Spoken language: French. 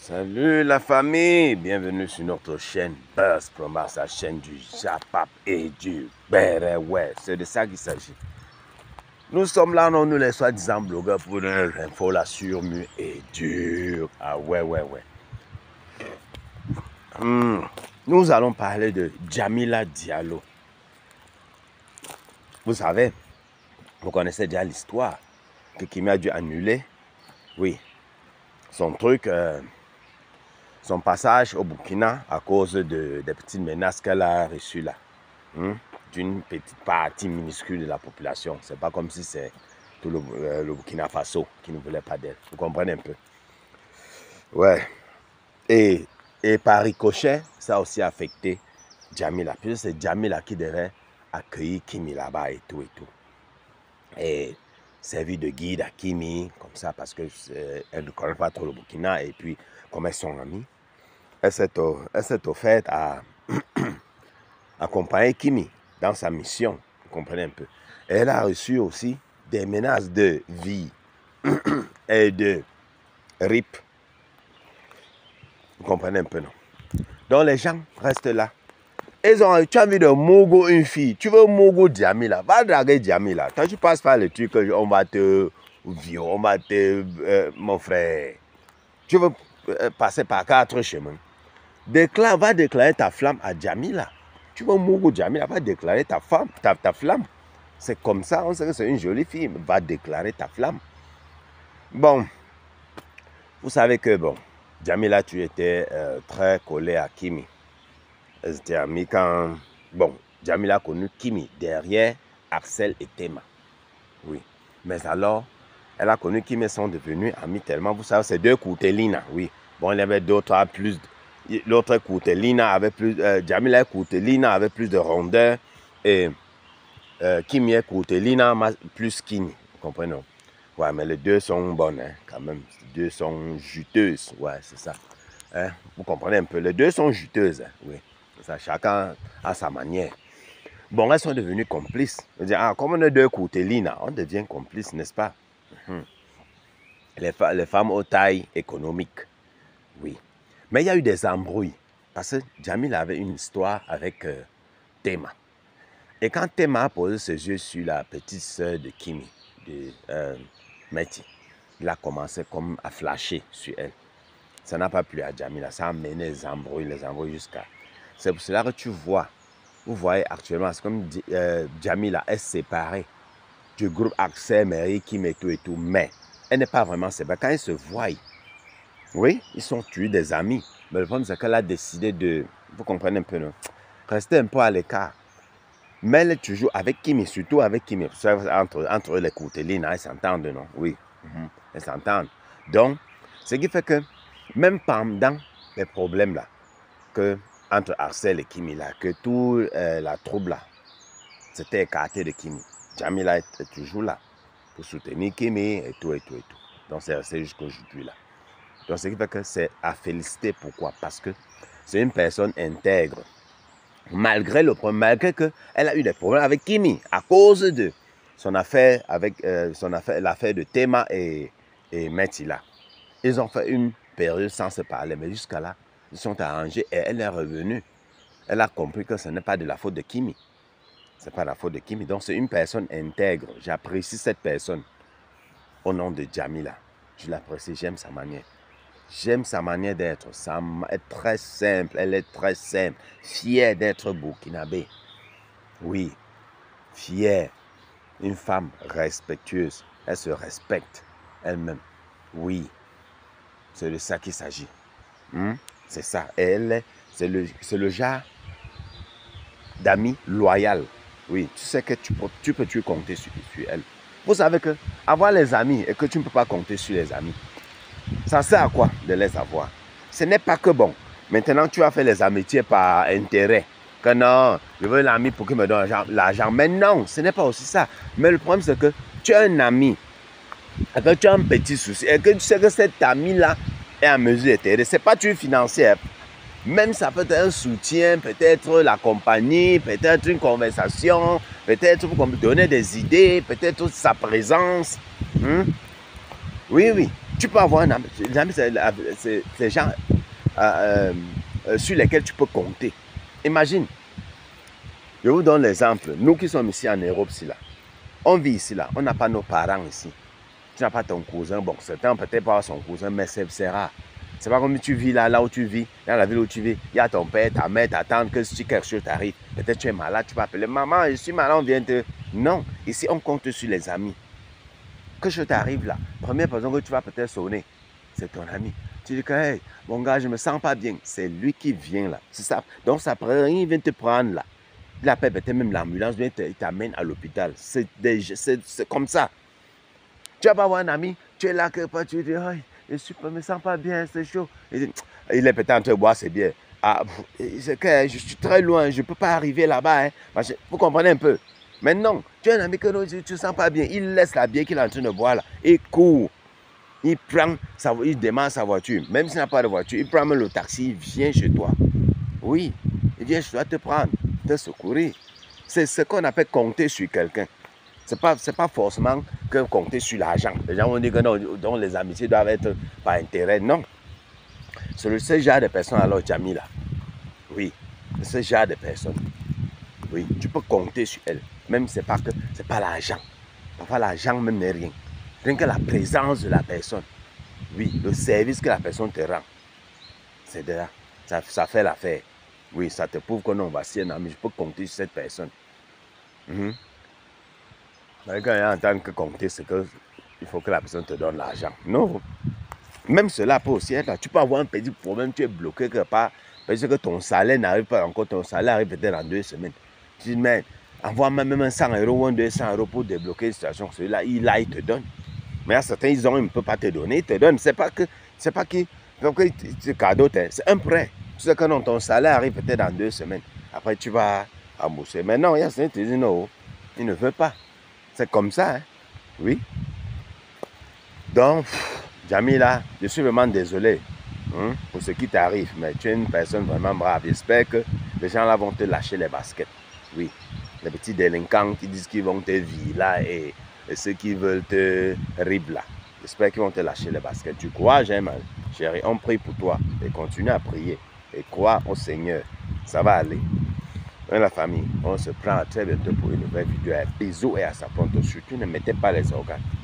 Salut la famille, bienvenue sur notre chaîne Buzz Plombar, sa chaîne du Japap et du Béréoué. C'est de ça qu'il s'agit. Nous sommes là, non, nous les soi-disant blogueurs pour donner l'info là sur mu et dur. Ah ouais. Nous allons parler de Jamila Diallo. Vous savez, vous connaissez déjà l'histoire que Kimi a dû annuler. Oui, son truc... son passage au Burkina à cause des petites menaces qu'elle a reçues là, d'une petite partie minuscule de la population. C'est pas comme si c'est tout le Burkina Faso qui ne voulait pas d'elle. Vous comprenez un peu? Ouais. Et par ricochet, ça a aussi affecté Jamila. Puis c'est Jamila qui devait accueillir Kimi là-bas et tout. Et servir de guide à Kimi, comme ça, parce qu'elle ne connaît pas trop le Burkina. Et puis, comme elles sont amies, elle s'est offerte à accompagner Kimi dans sa mission. Vous comprenez un peu. Et elle a reçu aussi des menaces de vie et de RIP. Vous comprenez un peu, non? Donc les gens restent là. Tu as envie de Mogo une fille. Tu veux Mogo Jamila. Va draguer Jamila. Quand tu passes par le truc, on va te violer, on va te... mon frère. Tu veux passer par 4 chemins. Va déclarer ta flamme à Jamila. Tu vois Mogo Jamila, va déclarer ta flamme. C'est comme ça, on sait que c'est une jolie fille. Va déclarer ta flamme. Bon, vous savez que Jamila, tu étais très collé à Kimi. Elles étaient amies quand... Bon, Jamila a connu Kimi derrière Axel et Tema. Oui. Mais alors, elle a connu Kimi, elles sont devenues amies tellement. Vous savez, c'est 2 Koutelina, oui. Bon, il y avait d'autres plus... L'autre Koutelina avait plus... Jamila Koutelina avait plus de rondeur. Et Kimi Koutelina plus skinny. Vous comprenez? Ouais, mais les 2 sont bonnes, hein, quand même. Les 2 sont juteuses. Ouais, c'est ça. Hein? Vous comprenez un peu? Les 2 sont juteuses. Hein? Oui. Ça, chacun a sa manière. Bon, elles sont devenues complices. Je veux dire, comme on est 2 Koutelina, on devient complice, n'est-ce pas? Les femmes aux tailles économiques. Oui. Mais il y a eu des embrouilles. Parce que Jamila avait une histoire avec Tema. Et quand Tema a posé ses yeux sur la petite sœur de Kimi, de Meti, il a commencé comme à flasher sur elle. Ça n'a pas plu à Jamila. Ça a mené les embrouilles jusqu'à... C'est pour cela que vous voyez actuellement, c'est comme Jamila est séparée du groupe Axel, Mary, Kim et tout. Mais elle n'est pas vraiment séparée. Quand ils se voient, oui, ils sont tués des amis. Mais le problème, c'est qu'elle a décidé de, vous comprenez un peu, non? Rester un peu à l'écart. Mais elle est toujours avec Kimi, surtout avec Kimi. Entre les Koutelines, elles s'entendent, non? Oui, elles s'entendent. Donc, ce qui fait que, même pendant les problèmes là, entre Axel et Kimi là, que tout la trouble là, c'était écarté de Kimi. Jamila est toujours là pour soutenir Kimi et tout. Donc, c'est resté jusqu'aujourd'hui là. Donc, ce qui fait que c'est à féliciter. Pourquoi? Parce que c'est une personne intègre. Malgré le problème, malgré qu'elle a eu des problèmes avec Kimi à cause de son affaire avec l'affaire de Tema et Metila. Ils ont fait une période sans se parler, mais jusqu'à là, ils sont arrangés et elle est revenue. Elle a compris que ce n'est pas de la faute de Kimi. Ce n'est pas la faute de Kimi. Donc, c'est une personne intègre. J'apprécie cette personne au nom de Jamila. Je l'apprécie, j'aime sa manière. J'aime sa manière d'être. Elle est très simple. Elle est très simple. Fière d'être burkinabé. Oui, fière. Une femme respectueuse. Elle se respecte elle-même. Oui, c'est de ça qu'il s'agit. C'est ça. Et c'est le genre d'ami loyal. Oui, tu sais que tu peux compter sur elle. Vous savez que avoir les amis et que tu ne peux pas compter sur les amis, ça sert à quoi de les avoir? Ce n'est pas que bon. Maintenant, tu as fait les amitiés par intérêt. Que non, je veux l'ami pour qu'il me donne l'argent. Mais non, ce n'est pas aussi ça. Mais le problème, c'est que tu as un ami et que tu as un petit souci et que tu sais que cet ami-là est en mesure de t'aider. Ce n'est pas tu financière. Même ça peut être un soutien, peut-être la compagnie, peut-être une conversation, peut-être donner des idées, peut-être sa présence. Oui. Tu peux avoir un ami. Les amis, c'est des gens sur lesquels tu peux compter. Imagine, je vous donne l'exemple. Nous qui sommes ici en Europe, là, on vit ici, là, on n'a pas nos parents ici. Tu n'as pas ton cousin. Bon, certains peut-être pas son cousin, mais c'est rare. C'est pas comme tu vis là où tu vis, dans la ville où tu vis. Il y a ton père, ta mère, t'attendent que si quelque chose t'arrive. Peut-être tu es malade, tu peux appeler maman, je suis malade, on vient te. Non, ici on compte sur les amis. Que je t'arrive là, première personne que tu vas peut-être sonner, c'est ton ami. Tu dis que, hey, mon gars, je me sens pas bien. C'est lui qui vient là. C'est ça. Donc, ça prend rien, il vient te prendre là. Il appelle peut-être même l'ambulance, il t'amène à l'hôpital. C'est comme ça. Tu vas pas avoir un ami, tu es là, que tu dis, hey, je me sens pas bien, c'est chaud. Il est peut-être en train de boire ses bières. Ah, c'est que je suis très loin, je ne peux pas arriver là-bas. Hein. Vous comprenez un peu? Mais non, tu as un ami que tu ne te sens pas bien. Il laisse la bière qu'il est en train de boire là et court. Il démarre sa voiture. Même s'il n'a pas de voiture, il prend même le taxi, il vient chez toi. Oui, il vient chez toi te prendre, te secourir. C'est ce qu'on appelle compter sur quelqu'un. Ce n'est pas forcément que compter sur l'argent. Les gens vont dire que non, donc les amitiés doivent être par intérêt. Non. C'est ce genre de personnes alors, Jamy là. Oui, ce genre de personnes. Oui, tu peux compter sur elles. Même si ce n'est pas l'argent. Parfois l'argent même n'est rien. Rien que la présence de la personne. Oui, le service que la personne te rend. C'est de là. Ça fait l'affaire. Oui, ça te prouve que non, voici un ami, je peux compter sur cette personne. Mais quand il y a en tant que compter, c'est qu'il faut que la personne te donne l'argent. Non. Même cela peut aussi être là. Tu peux avoir un petit problème, tu es bloqué quelque part, parce que ton salaire n'arrive pas encore, ton salaire arrive peut-être dans 2 semaines. Tu dis, mais envoie-moi même un 100 € ou un 200 € pour débloquer une situation. Celui-là, il te donne. Mais il y a certains, ils ne peuvent pas te donner, ils te donnent. C'est pas que c'est cadeau, c'est un prêt. Tu sais que non, ton salaire arrive peut-être dans 2 semaines. Après, tu vas rembourser. Mais non, il y a certains qui te disent non, ils ne veulent pas. C'est comme ça, hein? Oui. Donc, Jamy là, je suis vraiment désolé pour ce qui t'arrive, mais tu es une personne vraiment brave. J'espère que les gens là vont te lâcher les baskets. Oui, les petits délinquants qui disent qu'ils vont te virer là et ceux qui veulent te ribler là. J'espère qu'ils vont te lâcher les baskets. Du courage, hein, chérie. On prie pour toi et continue à prier et crois au Seigneur. Ça va aller. Dans la famille, on se prend à très bientôt pour une nouvelle vidéo. Bisous et à sa pronto. Surtout, ne mettez pas les organes.